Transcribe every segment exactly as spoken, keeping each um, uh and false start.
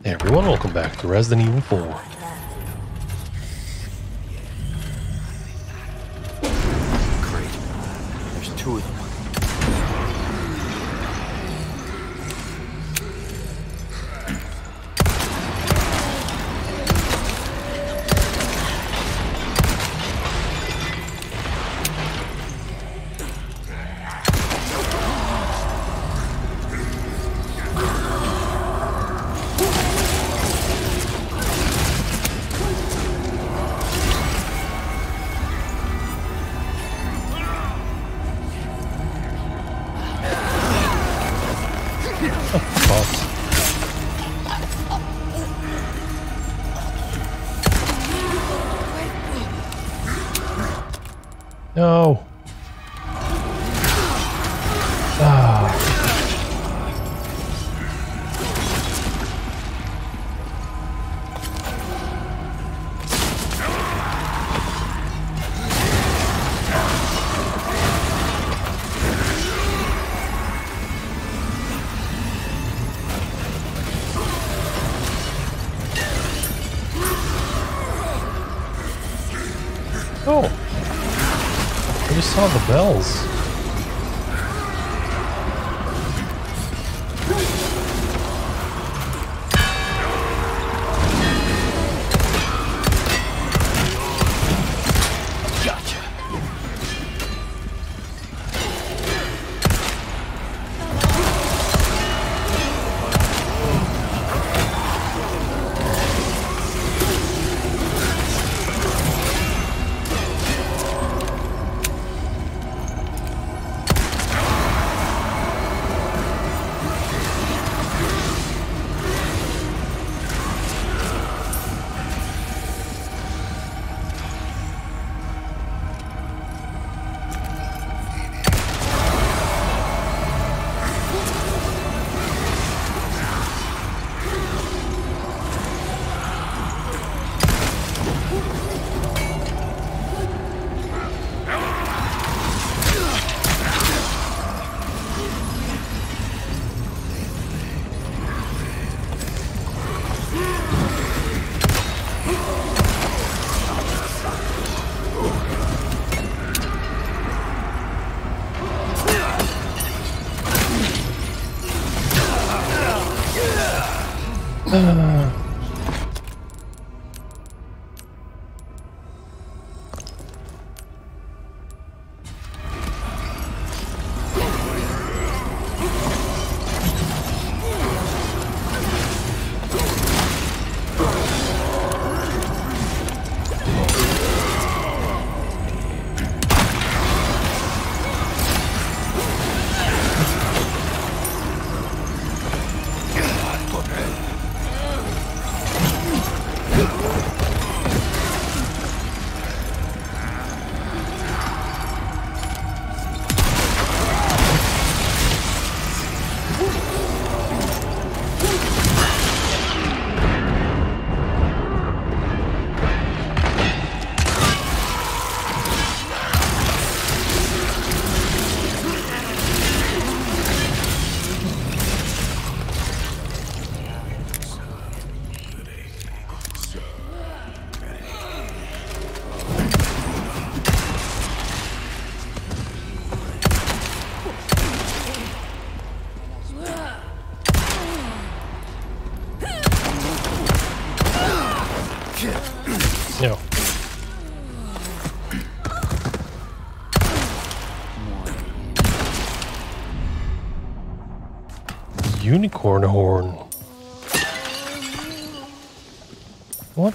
Hey everyone, welcome back to Resident Evil four. Great. There's two of them. No. Ah. Oh. I just saw the bells. Gotcha. Uh. No. Unicorn horn. What?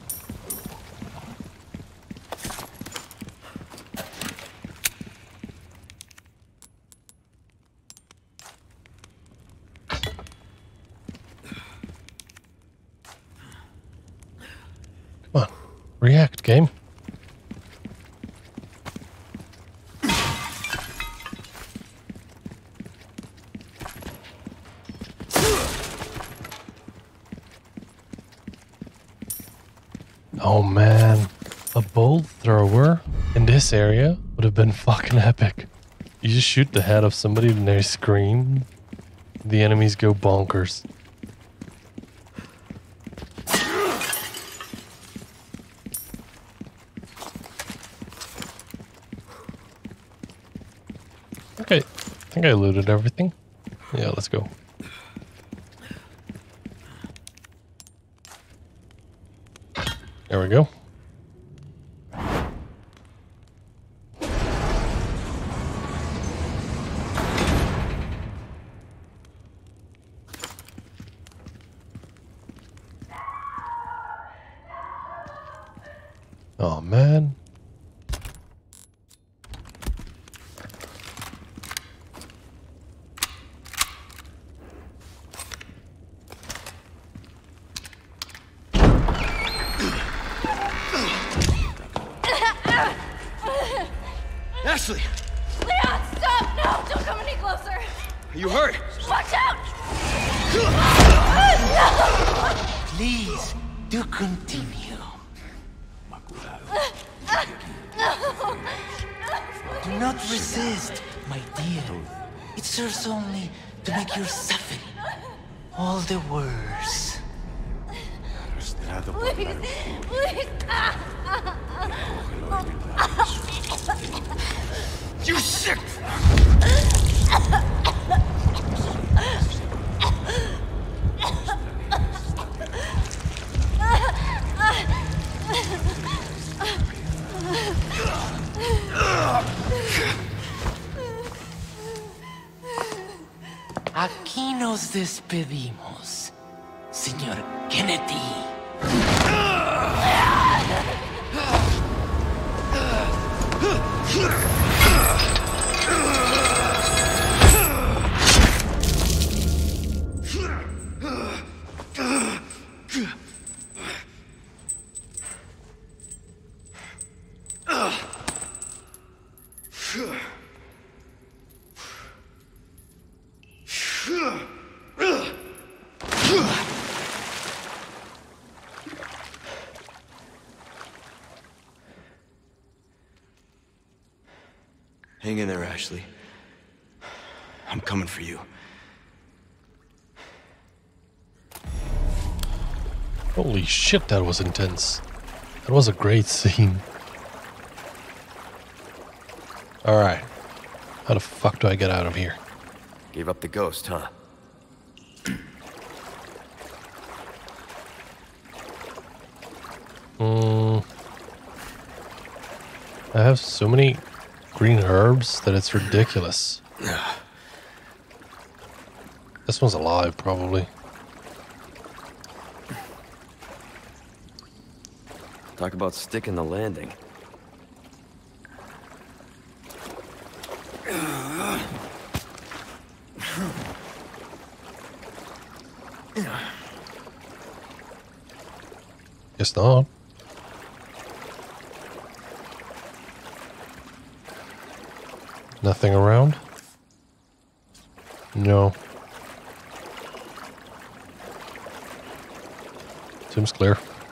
Come on. React, game. Oh man, a bolt thrower in this area would have been fucking epic. You just shoot the head of somebody and they scream. The enemies go bonkers. think I looted everything. Yeah, let's go. There we go. Oh, man. Ashley! Leon, stop! No! Don't come any closer! Are you hurt? Watch out! Please, do continue. Do not resist, my dear. It serves only to make your suffering all the worse. Please! Please! You sick! Aquí nos despedimos, señor Kennedy. Hang in there, Ashley. I'm coming for you. Holy shit, that was intense. That was a great scene. Alright. How the fuck do I get out of here? Gave up the ghost, huh? Hmm. I have so many green herbs that it's ridiculous. This one's alive, probably. Talk about sticking the landing. Guess not. Nothing around? No. Seems clear.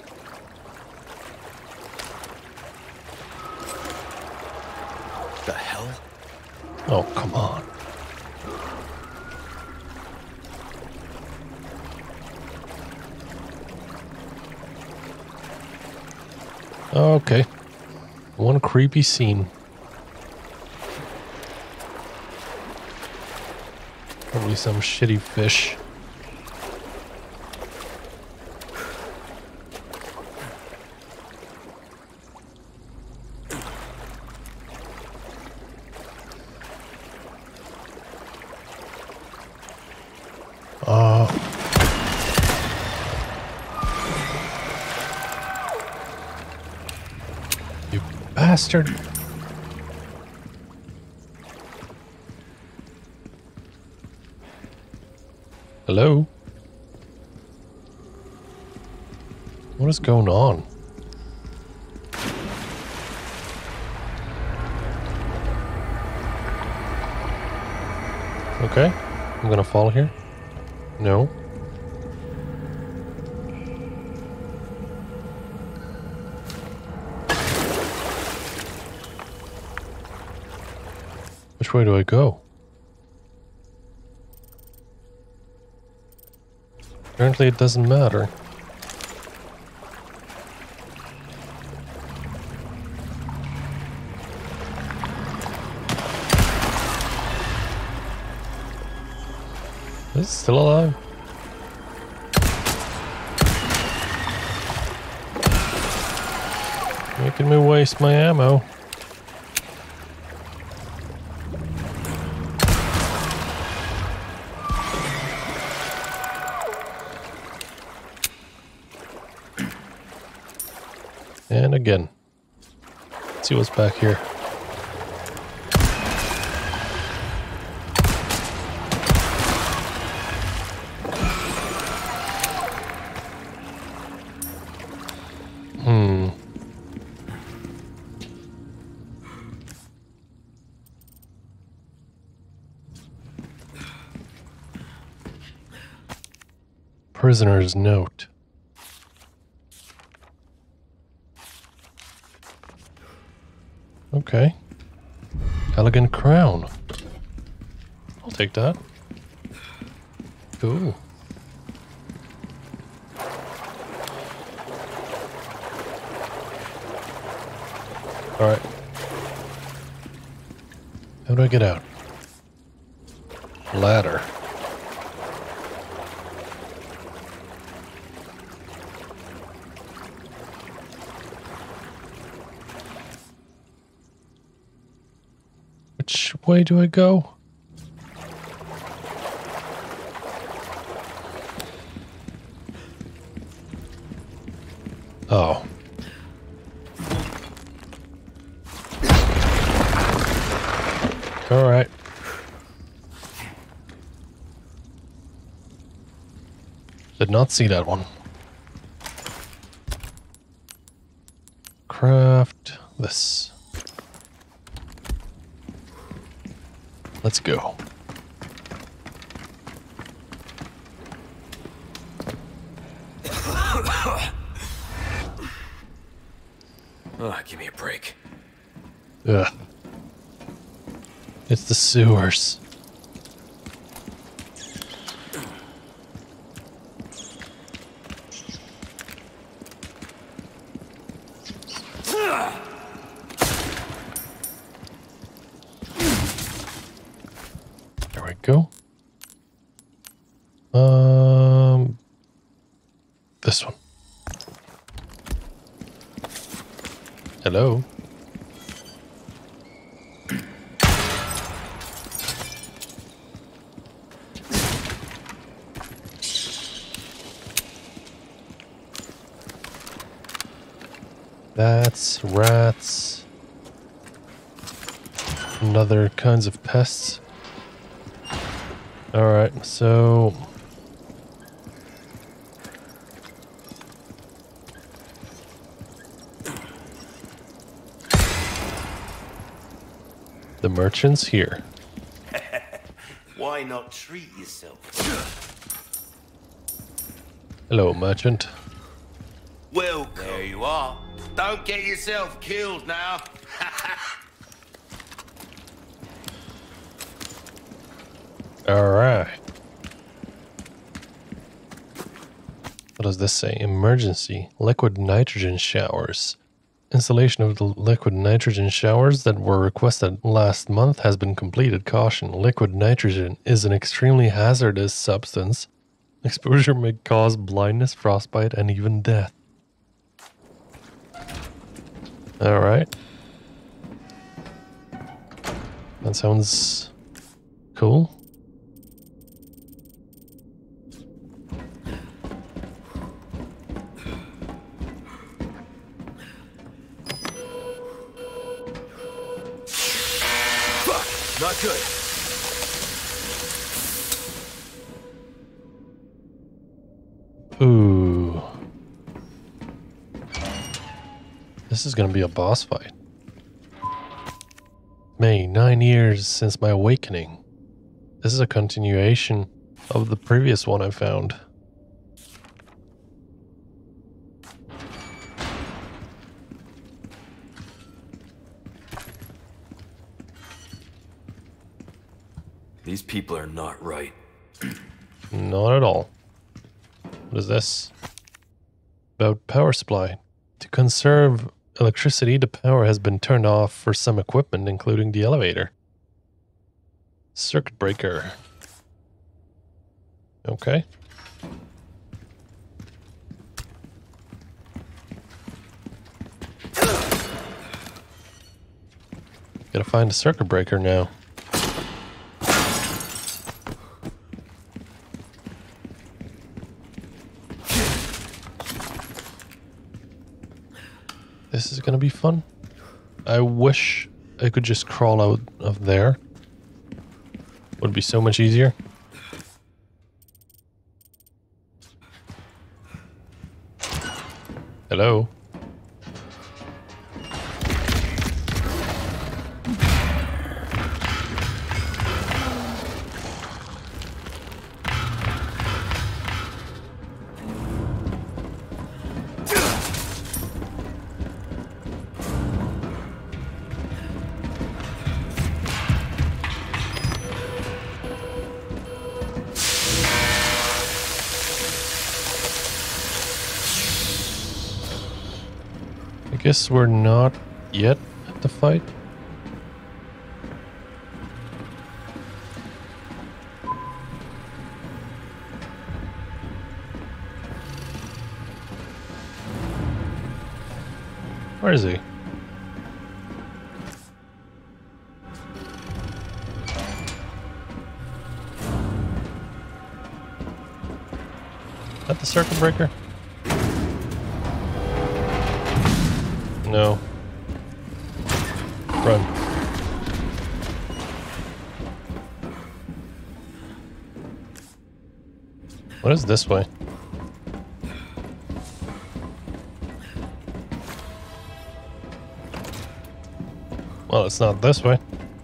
The hell? Oh, come on. Okay. One creepy scene. Probably some shitty fish. Uh, you bastard. Hello? What is going on? Okay, I'm gonna fall here. No. Which way do I go? Apparently it doesn't matter. He's still alive. Making me waste my ammo. And again. Let's see what's back here. Hmm. Prisoner's note. Okay. Elegant crown. I'll take that. Cool. Alright. How do I get out? Ladder. Which way do I go? Oh. All right. Did not see that one. Craft this. Let's go. Oh, give me a break. Ugh. It's the sewers. There we go. Um, this one. Hello. That's rats. And other kinds of pests. Alright, so the merchant's here. Why not treat yourself? Hello, merchant. Welcome. There you are. Don't get yourself killed now. Alright. What does this say? Emergency. Liquid nitrogen showers. Installation of the liquid nitrogen showers that were requested last month has been completed. Caution. Liquid nitrogen is an extremely hazardous substance. Exposure may cause blindness, frostbite, and even death. Alright. That sounds cool. Fuck! Not good. Ooh. This is gonna be a boss fight. May, nine years since my awakening. This is a continuation of the previous one I found. These people are not right. Not at all. What is this? About power supply. To conserve electricity, the power has been turned off for some equipment, including the elevator. Circuit breaker. Okay. Gotta find a circuit breaker now. This is gonna be fun. I wish I could just crawl out of there. Would be so much easier. Hello? I guess we're not yet at the fight. Where is he? Is that the circuit breaker? No. Run. What is this way? Well, it's not this way.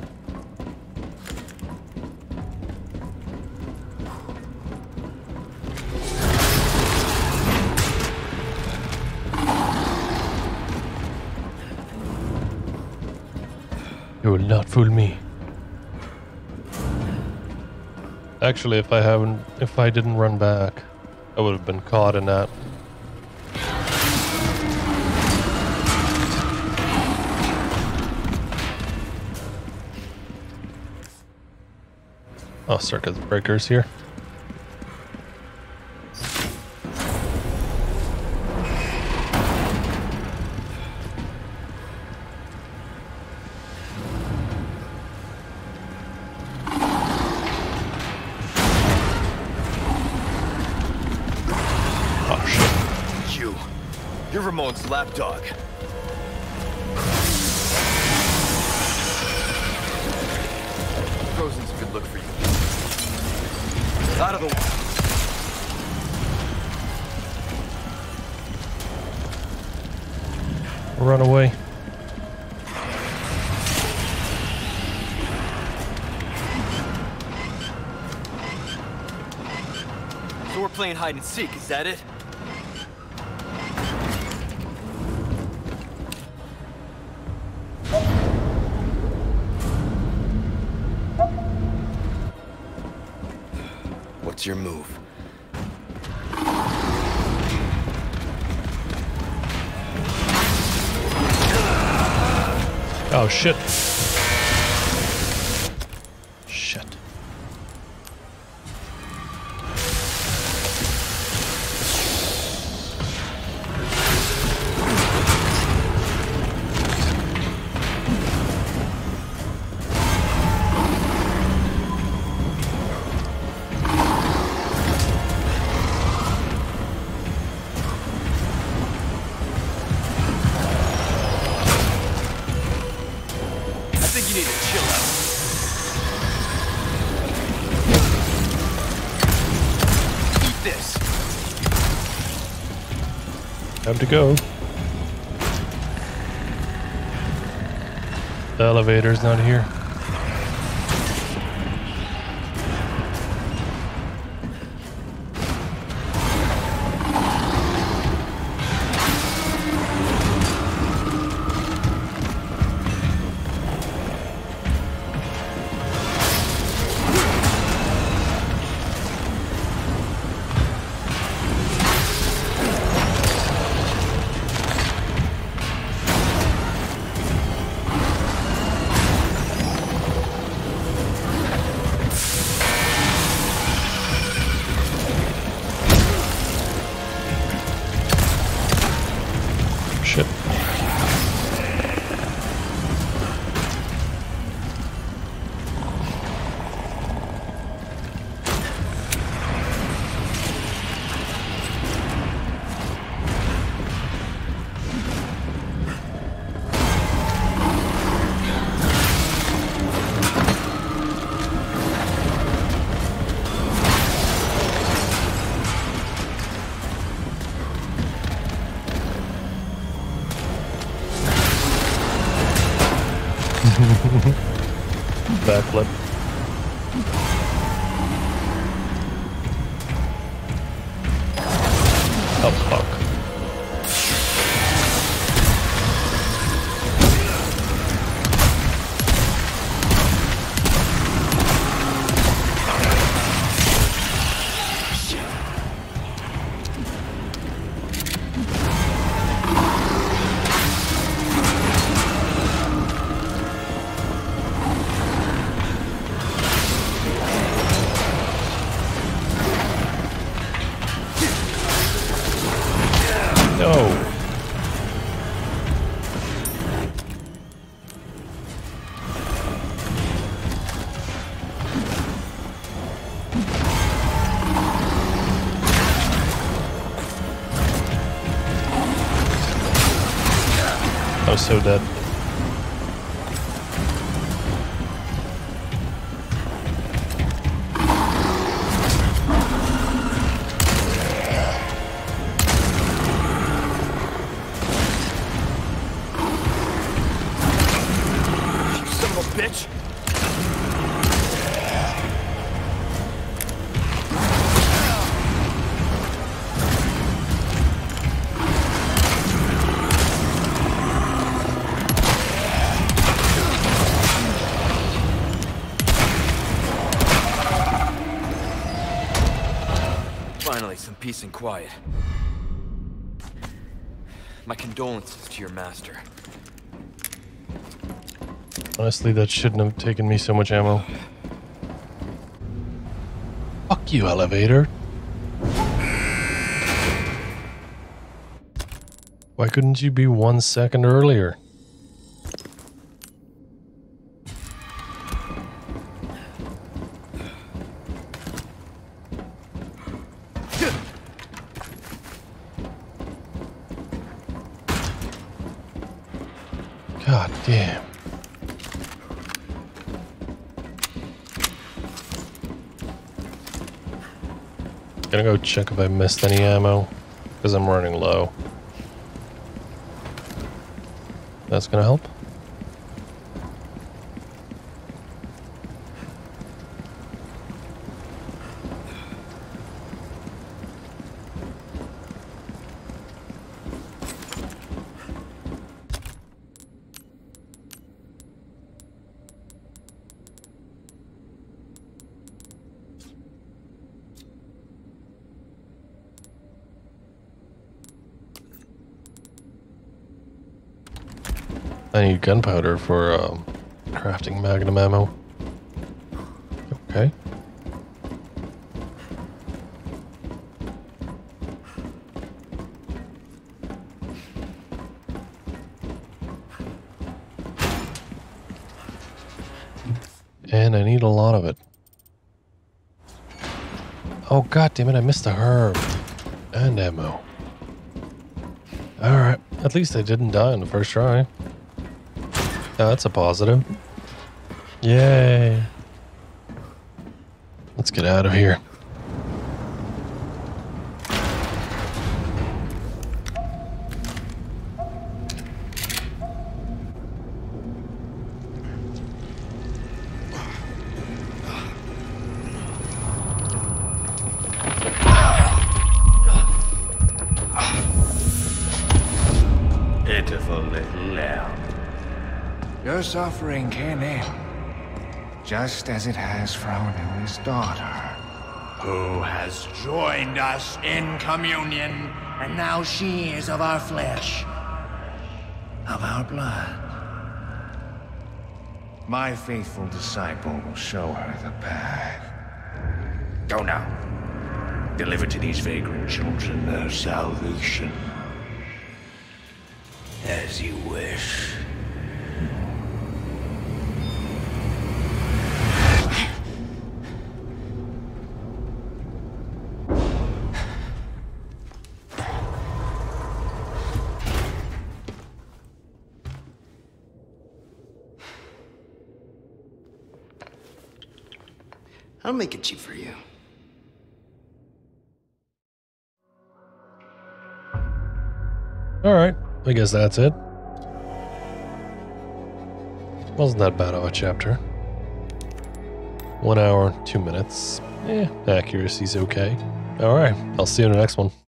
You will not fool me. Actually, if I haven't, if I didn't run back, I would have been caught in that. Oh, circuit breakers here. Lapdog. Frozen's a good look for you. Out of the way. Run away. So we're playing hide and seek, is that it? What's your move? Oh shit. Shit. Time to go. The elevator's not here. Backflip. Oh, fuck. No. I was so dead. Bitch! Finally, some peace and quiet. My condolences to your master. Honestly, that shouldn't have taken me so much ammo. Fuck you, elevator. Why couldn't you be one second earlier? God damn. Gonna go check if I missed any ammo, because I'm running low. That's gonna help. I need gunpowder for um, crafting magnum ammo. Okay. And I need a lot of it. Oh, god damn it, I missed a herb. And ammo. Alright, at least I didn't die on the first try. Yeah, that's a positive. Yay. Let's get out of here. Pitiful little lamb. Your suffering came in, just as it has Frauen's daughter. Who has joined us in communion, And now she is of our flesh, of our blood. My faithful disciple will show her the path. go now. Deliver to these vagrant children their salvation. As you wish. I'll make it cheap for you. All right, I guess that's it. Wasn't that bad of a chapter. One hour, two minutes. Eh, accuracy's okay. Alright, I'll see you in the next one.